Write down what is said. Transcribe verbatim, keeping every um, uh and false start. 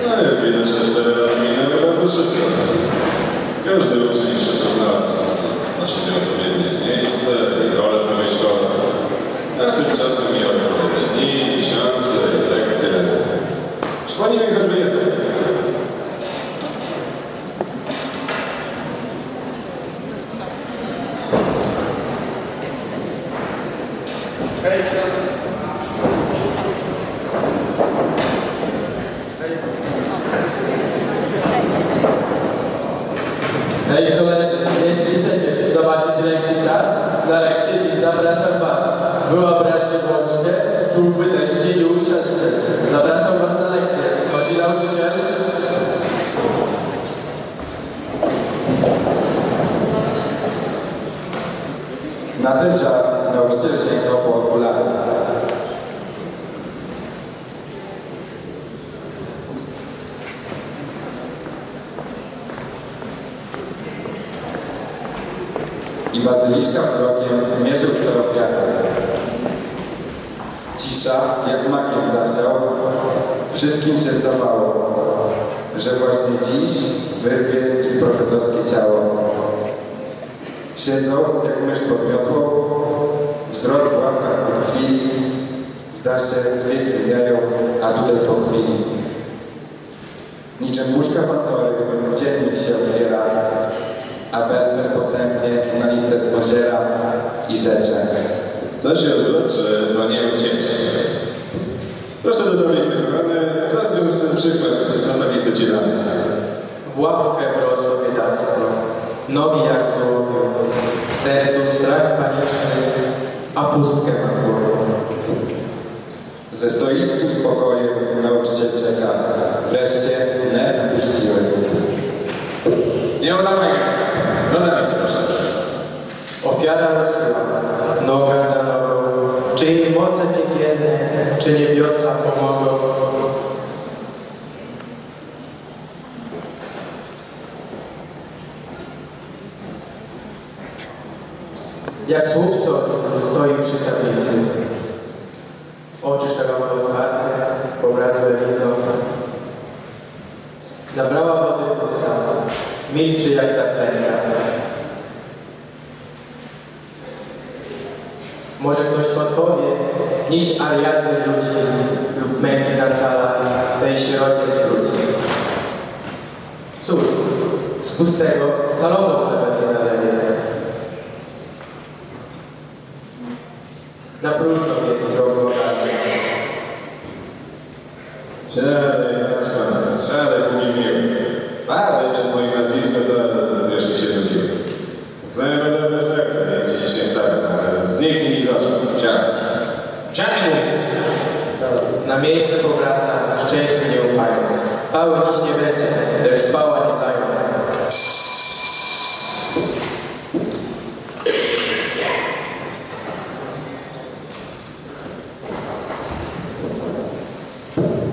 No jak widać, te cztery lata minęły bardzo szybko. Każdy uczeń szybko znalazł na siebie odpowiednie miejsce i rolę w nowej szkole. A tymczasem mijały kolejne dni, miesiące i lekcje. Przypomnij mi choćby jedno z nich. Hej! Hej koledzy, jeśli chcecie zobaczyć lekcję czas, na lekcję dziś zapraszam was. Wyobraźnię włączcie, słuch wytęczcie i usiądźcie. Zapraszam was na lekcję. Chodzi nauczyciel? Na ten czas nauczyciel sięgnął po okulary. I bazyliszka wzrokiem zmierzył swoją ofiarę. Cisza jak makiem zasiał, wszystkim się zdawało, że właśnie dziś wyrwie ich profesorskie ciało. Siedzą jak mysz pod miotłą, wzrok w ławkach po chwili, zda się wieki mijają, a tutaj po chwili. Niczym puszka Pandory dziennik się otwiera, a Belfer posępnie na listę spoziera i rzecze. Co się odwlecze, to nie uciecie. Proszę do tablicy, kochany, rozwiąż ten przykład na tablicy ci damy. W łapkę wrosło biedactwo, nogi jak złowią, w sercu strach paniczny, a pustkę mam głową. Ze stoickim spokojem nauczyciel czeka, wreszcie nerw puściły. Nie udawaj rękę. Do tablicy, proszę. Ofiara ruszyła, noga za nogą, czy im moce piekielne, czy niebiosa pomogą. Jak słup sobie stoi przy tablicy. Oczy szeroko otwarte, pobladłe widzą. Nabrała wody w usta, milczy jak zaklęta. Może ktoś podpowie, nić Ariadny rzuci lub męki Tantala tej sierocie skróci. Cóż, z pustego Salomon nawet nie naleje. Za próżno więc wzrok bogaty. Siadaj, Maćka, siadaj, póki miły. Mały przed twoim nazwiskiem, to wiesz, mi się znudziło. Znajomy dobre serce, nic ci się nie stanie, ale zniknij mi z oczu. Siadaj. Siadaj, mówię! Na miejsce powraca, szczęściu nie ufając. Pały dziś nie będzie, lecz pała nie zając. Thank you.